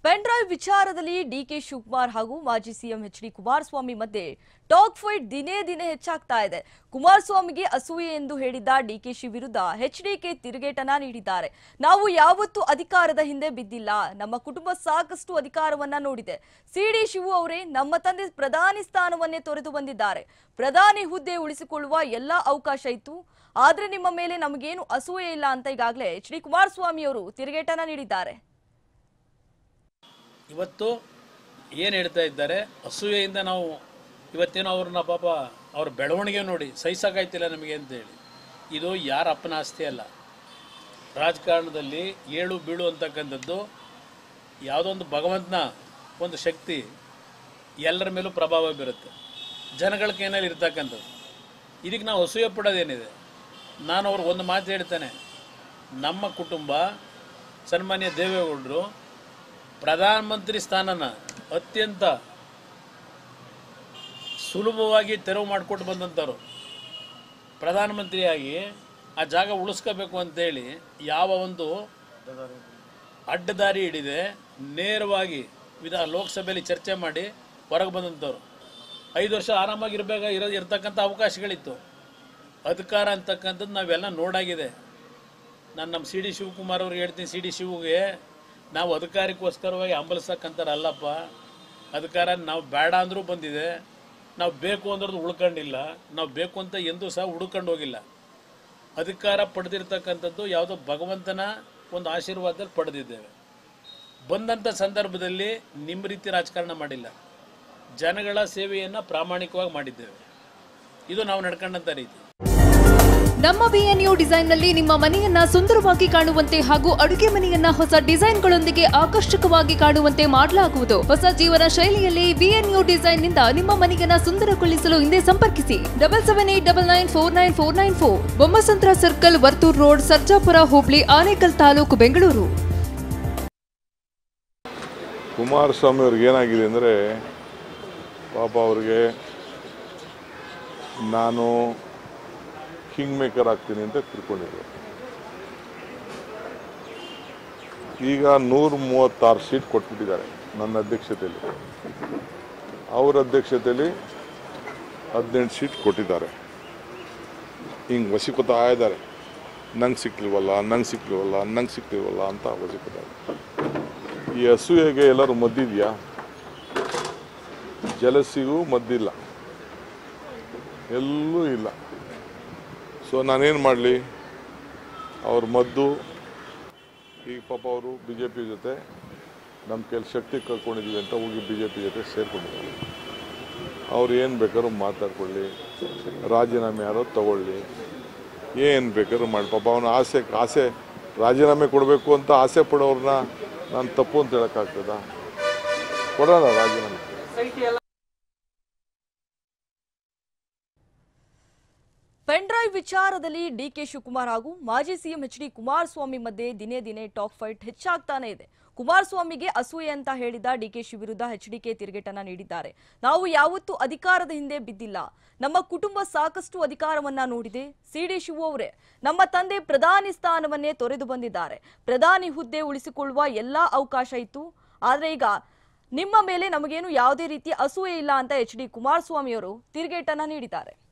Pen drive ವಿಚಾರದಲ್ಲಿ DK Shivakumar ಹಾಗೂ ಮಾಜಿ ಸಿಎಂ ಎಚ್ ಡಿ ಕುಮಾರಸ್ವಾಮಿ ಮಧ್ಯೆ ಟಾಕ್ ಫೈಟ್ ದಿನೇ ದಿನೇ ಹೆಚ್ಚಾಗ್ತಾ ಇದೆ. ಕುಮಾರಸ್ವಾಮಿಗೆ ಅಸೂಯೆ ಎಂದು ಹೇಳಿದ್ದ ಡಿಕೆಶಿ ವಿರುದ್ಧ ಎಚ್ಡಿಕೆ ತಿರುಗೇಟನ ನೀಡಿದ್ದಾರೆ. ನಾವು ಯಾವತ್ತೂ ಅಧಿಕಾರದ ಹಿಂದೆ ಬಿದ್ದಿಲ್ಲ, ನಮ್ಮ ಕುಟುಂಬ ಸಾಕಷ್ಟು ಅಧಿಕಾರವನ್ನ ನೋಡಿದೆ. ಸಿಡಿ ಶಿವು ಅವರೇ ನಮ್ಮ ತಂದೆ ಪ್ರಧಾನಿ ಸ್ಥಾನವನ್ನೇ ತೊರೆದು ಬಂದಿದ್ದಾರೆ. ಪ್ರಧಾನಿ ಹುದ್ದೆ ಉಳಿಸಿಕೊಳ್ಳುವ ಎಲ್ಲಾ ಅವಕಾಶ ಇತ್ತು, ಆದ್ರೆ ನಿಮ್ಮ ಮೇಲೆ ನಮಗೇನು ಅಸೂಯೆ ಇಲ್ಲ ಅಂತ ಈಗಾಗಲೇ ಎಚ್ ಡಿ ಕುಮಾರಸ್ವಾಮಿ ಅವರು ತಿರುಗೇಟನ ನೀಡಿದ್ದಾರೆ. ಇವತ್ತು ಏನು ಹೇಳ್ತಾ ಇದ್ದಾರೆ, ಅಸೂಯೆಯಿಂದ ನಾವು ಇವತ್ತೇನೋ ಅವ್ರನ್ನ ಪಾಪ ಅವ್ರ ಬೆಳವಣಿಗೆ ನೋಡಿ ಸಹಿಸೋಕ್ಕಾಯ್ತಿಲ್ಲ ನಮಗೆ ಅಂತೇಳಿ. ಇದು ಯಾರ ಅಪ್ಪನ ಆಸ್ತಿ ಅಲ್ಲ. ರಾಜಕಾರಣದಲ್ಲಿ ಏಳು ಬೀಳು ಅಂತಕ್ಕಂಥದ್ದು ಯಾವುದೊಂದು ಭಗವಂತನ ಒಂದು ಶಕ್ತಿ ಎಲ್ಲರ ಮೇಲೂ ಪ್ರಭಾವ ಬೀರುತ್ತೆ, ಜನಗಳ ಕೈನಲ್ಲಿ ಇರ್ತಕ್ಕಂಥದ್ದು. ಇದಕ್ಕೆ ನಾವು ಅಸೂಯೆ ಪಡೋದೇನಿದೆ? ನಾನು ಅವ್ರಿಗೆ ಒಂದು ಮಾತು ಹೇಳ್ತೇನೆ, ನಮ್ಮ ಕುಟುಂಬ ಸನ್ಮಾನ್ಯ ದೇವೇಗೌಡರು ಪ್ರಧಾನಮಂತ್ರಿ ಸ್ಥಾನನ ಅತ್ಯಂತ ಸುಲಭವಾಗಿ ತೆರವು ಮಾಡಿಕೊಟ್ಟು ಬಂದಂಥವ್ರು. ಪ್ರಧಾನಮಂತ್ರಿಯಾಗಿ ಆ ಜಾಗ ಉಳಿಸ್ಕೋಬೇಕು ಅಂತೇಳಿ ಯಾವ ಒಂದು ಅಡ್ಡದಾರಿ ಹಿಡಿದೆ ನೇರವಾಗಿ ಲೋಕಸಭೆಯಲ್ಲಿ ಚರ್ಚೆ ಮಾಡಿ ಹೊರಗೆ ಬಂದಂಥವ್ರು. 5 ವರ್ಷ ಆರಾಮಾಗಿ ಇರ್ತಕ್ಕಂಥ ಅವಕಾಶಗಳಿತ್ತು. ಅಧಿಕಾರ ಅಂತಕ್ಕಂಥದ್ದು ನಾವೆಲ್ಲ ನೋಡಾಗಿದೆ. ನಾನು ನಮ್ಮ ಸಿ ಡಿ ಶಿವಕುಮಾರ್ ಅವ್ರಿಗೆ ಹೇಳ್ತೀನಿ, ಸಿ ಡಿ ಶಿವಗೆ ನಾವು ಅಧಿಕಾರಕ್ಕೋಸ್ಕರವಾಗಿ ಹಂಬಲಿಸ್ತಕ್ಕಂಥರಲ್ಲಪ್ಪ. ಅಧಿಕಾರ ನಾವು ಬೇಡ ಅಂದರೂ ಬಂದಿದೆ, ನಾವು ಬೇಕು ಅಂದ್ರದ್ದು ಉಳ್ಕೊಂಡಿಲ್ಲ, ನಾವು ಬೇಕು ಅಂತ ಎಂದೂ ಸಹ ಹುಡ್ಕೊಂಡು ಹೋಗಿಲ್ಲ. ಅಧಿಕಾರ ಪಡೆದಿರ್ತಕ್ಕಂಥದ್ದು ಯಾವುದೋ ಭಗವಂತನ ಒಂದು ಆಶೀರ್ವಾದದಲ್ಲಿ ಪಡೆದಿದ್ದೇವೆ. ಬಂದಂಥ ಸಂದರ್ಭದಲ್ಲಿ ನಿಮ್ಮ ರೀತಿ ರಾಜಕಾರಣ ಮಾಡಿಲ್ಲ, ಜನಗಳ ಸೇವೆಯನ್ನು ಪ್ರಾಮಾಣಿಕವಾಗಿ ಮಾಡಿದ್ದೇವೆ. ಇದು ನಾವು ನಡ್ಕೊಂಡಂಥ ರೀತಿ. ನಮ್ಮ ವಿಎನ್ಯು ಡಿಸೈನ್ನಲ್ಲಿ ನಿಮ್ಮ ಮನೆಯನ್ನ ಸುಂದರವಾಗಿ ಕಾಣುವಂತೆ ಹಾಗೂ ಅಡುಗೆ ಮನೆಯನ್ನ ಹೊಸ ಡಿಸೈನ್ಗಳೊಂದಿಗೆ ಆಕರ್ಷಕವಾಗಿ ಕಾಣುವಂತೆ ಮಾಡಲಾಗುವುದು. ಹೊಸ ಜೀವನ ಶೈಲಿಯಲ್ಲಿ ವಿಎನ್ಯು ಡಿಸೈನ್ನಿಂದ ನಿಮ್ಮ ಮನೆಯನ್ನ ಸುಂದರಗೊಳಿಸಲು ಹಿಂದೆ ಸಂಪರ್ಕಿಸಿ 7789949494, ಬೊಮ್ಮಸಂದ್ರ ಸರ್ಕಲ್, ವರ್ತೂರ್ ರೋಡ್, ಸರ್ಜಾಪುರ ಹೋಬಳಿ, ಆನೇಕಲ್ ತಾಲೂಕು, ಬೆಂಗಳೂರು. ಕುಮಾರಸ್ವಾಮಿ ಅವ್ರಿಗೆ ಏನಾಗಿದೆ ಅಂದರೆ, ಪಾಪ ಅವ್ರಿಗೆ ನಾನು ಕಿಂಗ್ ಮೇಕರ್ ಆಗ್ತೀನಿ ಅಂತ ತಿಳ್ಕೊಂಡಿದ್ರು. ಈಗ 136 ಸೀಟ್ ಕೊಟ್ಬಿಟ್ಟಿದ್ದಾರೆ ನನ್ನ ಅಧ್ಯಕ್ಷತೆಯಲ್ಲಿ. ಅವರ ಅಧ್ಯಕ್ಷತೆಯಲ್ಲಿ 18 ಸೀಟ್ ಕೊಟ್ಟಿದ್ದಾರೆ. ಹಿಂಗೆ ವಸಿಕೊತಾ ಇದ್ದಾರೆ, ನಂಗೆ ಸಿಕ್ಲಿವಲ್ಲ ಅಂತ ವಸಿಕೊತಾರೆ. ಈ ಅಸೂಯೆಗೆ ಎಲ್ಲರೂ ಮದ್ದಿದೆಯಾ? ಜಲಸಿಗೂ ಮದ್ದಿಲ್ಲ, ಎಲ್ಲೂ ಇಲ್ಲ. ಸೊ ನಾನೇನು ಮಾಡಲಿ? ಅವ್ರ ಮದ್ದು ಈಗ ಪಾಪ ಅವರು ಬಿ ಜೆ ಪಿ ಜೊತೆ ನಮ್ಮ ಕೆಲ ಶಕ್ತಿ ಕಳ್ಕೊಂಡಿದ್ದೀವಿ ಅಂತ ಹೋಗಿ ಬಿ ಜೆ ಪಿ ಜೊತೆ ಸೇರ್ಕೊಂಡಿದ್ದಾರೆ. ಅವ್ರು ಏನು ಬೇಕಾದ್ರೂ ಮಾತಾಡ್ಕೊಳ್ಳಿ, ರಾಜೀನಾಮೆ ಯಾರೋ ತಗೊಳ್ಳಿ, ಏನು ಬೇಕಾದ್ರೂ ಮಾಡಿ. ಪಾಪ ಅವನ ಆಸೆ ರಾಜೀನಾಮೆ ಕೊಡಬೇಕು ಅಂತ ಆಸೆ ಪಡೋರನ್ನ ನಾನು ತಪ್ಪು ಅಂತ ಹೇಳೋಕ್ಕಾಗ್ತದ? ಕೊಡೋಣ ರಾಜೀನಾಮೆ. ಪೆನ್ ಡ್ರೈವ್ ವಿಚಾರದಲ್ಲಿ ಡಿಕೆ ಶಿವಕುಮಾರ್ ಹಾಗೂ ಮಾಜಿ ಸಿಎಂ ಎಚ್ ಡಿ ಕುಮಾರಸ್ವಾಮಿ ಮಧ್ಯೆ ದಿನೇ ದಿನೇ ಟಾಕ್ ಫೈಟ್ ಹೆಚ್ಚಾಗ್ತಾನೆ ಇದೆ. ಕುಮಾರಸ್ವಾಮಿಗೆ ಅಸೂಯೆ ಅಂತ ಹೇಳಿದ ಡಿಕೆಶಿ ವಿರುದ್ಧ ಎಚ್ಡಿಕೆ ತಿರುಗೇಟನ ನೀಡಿದ್ದಾರೆ. ನಾವು ಯಾವತ್ತೂ ಅಧಿಕಾರದ ಹಿಂದೆ ಬಿದ್ದಿಲ್ಲ, ನಮ್ಮ ಕುಟುಂಬ ಸಾಕಷ್ಟು ಅಧಿಕಾರವನ್ನ ನೋಡಿದೆ. ಸಿಡಿ ಶಿವು ಅವರೇ ನಮ್ಮ ತಂದೆ ಪ್ರಧಾನಿ ಸ್ಥಾನವನ್ನೇ ತೊರೆದು ಬಂದಿದ್ದಾರೆ. ಪ್ರಧಾನಿ ಹುದ್ದೆ ಉಳಿಸಿಕೊಳ್ಳುವ ಎಲ್ಲಾ ಅವಕಾಶ ಇತ್ತು, ಆದ್ರೆ ಈಗ ನಿಮ್ಮ ಮೇಲೆ ನಮಗೇನು ಯಾವುದೇ ರೀತಿಯ ಅಸೂಯೆ ಇಲ್ಲ ಅಂತ ಎಚ್ ಡಿ ಕುಮಾರಸ್ವಾಮಿ ಅವರು ತಿರುಗೇಟನ ನೀಡಿದ್ದಾರೆ.